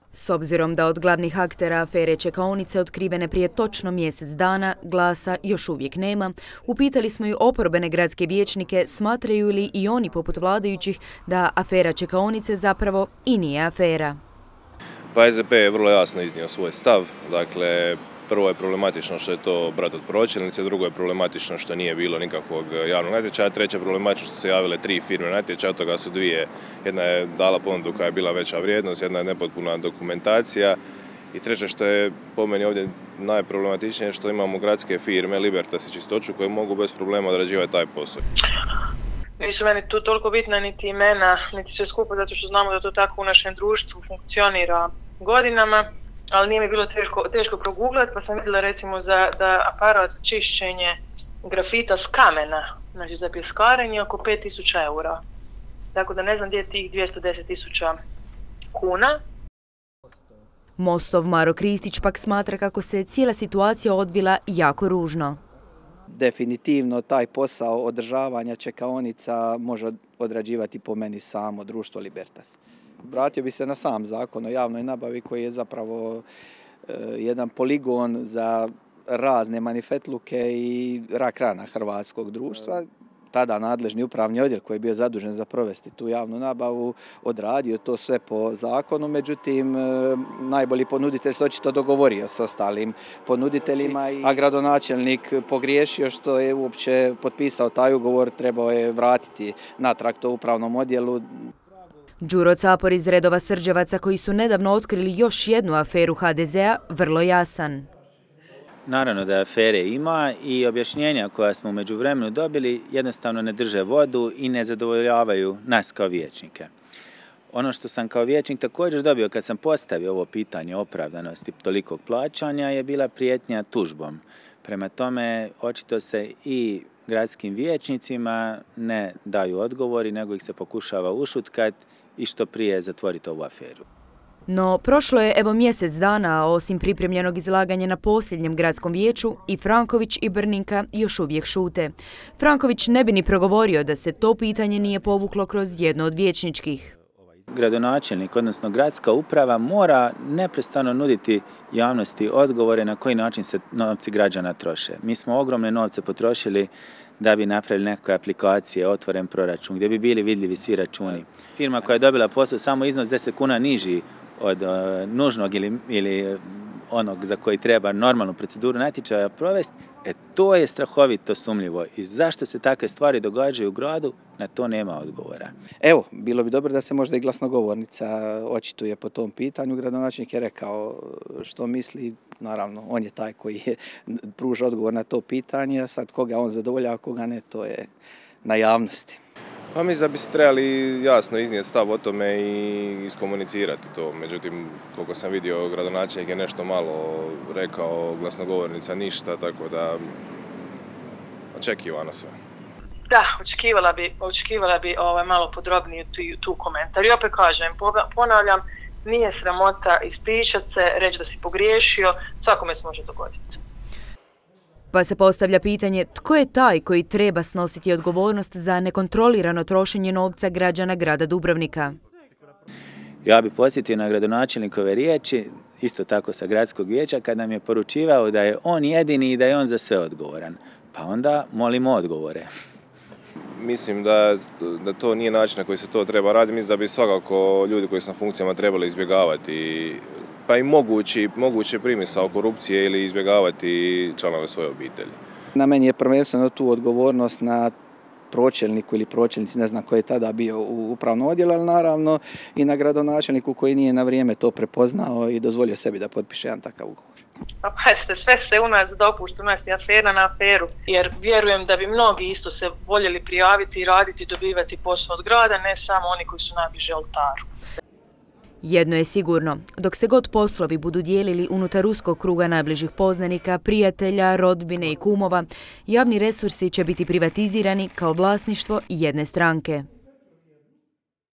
S obzirom da od glavnih aktera afere čekaonice otkrivene prije točno mjesec dana glasa još uvijek nema, upitali smo i oporbene gradske vijećnike smatraju li i oni poput vladajućih da afera čekaonice zapravo i nije afera. Pa SDP je vrlo jasno iznio svoj stav, dakle prvo je problematično što je to brat od pročelnice, drugo je problematično što nije bilo nikakvog javnog natječaja, treće je problematično što se javile 3 firme natječaja, od toga su 2, jedna je dala ponudu koja je bila veća vrijednost, jedna je nepotpuna dokumentacija i treće što je po meni ovdje najproblematičnije što imamo gradske firme, Libertas i Čistoću koje mogu bez problema odrađivati taj posao. Nisu meni tu toliko bitna niti imena, niti sve skupo, zato što znamo da to tako u našem društvu funkcionira godinama. Ali nije mi bilo teško proguglati, pa sam vidjela recimo da aparat za čišćenje grafita s kamena, znači za pjeskarenje, oko 5.000 eura. Tako da ne znam gdje je tih 210.000 kuna. Mostov Maro Kristić pak smatra kako se cijela situacija odvila jako ružno. Definitivno taj posao održavanja čekaonica može odrađivati po meni samo društvo Libertas. Vratio bi se na sam zakon o javnoj nabavi koji je zapravo jedan poligon za razne manifetluke i rak rana hrvatskog društva. Tada nadležni upravni odjel koji je bio zadužen za provesti tu javnu nabavu odradio to sve po zakonu, međutim najbolji ponuditelj se očito dogovorio s ostalim ponuditeljima, a gradonačelnik pogriješio što je uopće potpisao taj ugovor, trebao je vratiti natrag to upravnom odjelu. Đuro Capor iz redova Srđevaca koji su nedavno otkrili još jednu aferu HDZ-a vrlo jasan. Naravno da afere ima i objašnjenja koja smo u međuvremenu dobili jednostavno ne drže vodu i ne zadovoljavaju nas kao vijećnike. Ono što sam kao vijećnik također dobio kad sam postavio ovo pitanje opravdanosti tolikog plaćanja je bila prijetnja tužbom. Prema tome očito se i gradskim vijećnicima ne daju odgovori nego ih se pokušava ušutkati i što prije zatvoriti ovu aferu. No, prošlo je evo mjesec dana, a osim pripremljenog izlaganja na posljednjem gradskom vijeću, i Franković i Brninka još uvijek šute. Franković ne bi ni progovorio da se to pitanje nije povuklo kroz jedno od vijećničkih. Gradonačelnik, odnosno gradska uprava, mora neprestano nuditi javnosti odgovore na koji način se novci građana troše. Mi smo ogromne novce potrošili da bi napravili neke aplikacije, otvoren proračun, gdje bi bili vidljivi svi računi. Firma koja je dobila posao samo iznos 10 kuna niži od nužnog ili onog za koji treba normalnu proceduru natječaja provesti, to je strahovito sumnjivo. I zašto se takve stvari događaju u gradu, na to nema odgovora. Evo, bilo bi dobro da se možda i glasnogovornica očituje po tom pitanju. Gradonačelnik je rekao što misli, naravno, on je taj koji pruža odgovor na to pitanje, a sad koga on zadovoljava, koga ne, to je na javnosti. Pa mislim da bi se trebali jasno iznijeti stav o tome i iskomunicirati to. Međutim, koliko sam vidio, gradonačelnik je nešto malo rekao, glasnogovornica ništa, tako da očekivano sve. Da, očekivala bi malo podrobnije tu komentar. I opet kažem, ponavljam, nije sramota ispričati se, reći da si pogriješio, svakome se može dogoditi. Pa se postavlja pitanje tko je taj koji treba snositi odgovornost za nekontrolirano trošenje novca građana grada Dubrovnika. Ja bih podsjetio na gradonačelnikove riječi, isto tako sa gradskog vijeća, kad nam je poručivao da je on jedini i da je on za sve odgovoran. Pa onda molimo odgovore. Mislim da to nije način na koji se to treba raditi. Mislim da bi svakako ljudi koji su na funkcijama trebali izbjegavati pa i moguće primisao korupcije ili izbjegavati članove svoje obitelji. Na meni je prvenstveno tu odgovornost na pročelniku ili pročelnici, ne znam ko je tada bio u upravnom odjelu, ali naravno i na gradonačelniku koji nije na vrijeme to prepoznao i dozvolio sebi da potpiše jedan takav ugovor. Pa pazite, sve se u nas dopušta, u nas je afera na aferu, jer vjerujem da bi mnogi isto se voljeli prijaviti, raditi, dobivati posao od grada, ne samo oni koji su najbliže oltaru. Jedno je sigurno, dok se god poslovi budu dijelili unutar uskog kruga najbližih poznanika, prijatelja, rodbine i kumova, javni resursi će biti privatizirani kao vlasništvo jedne stranke.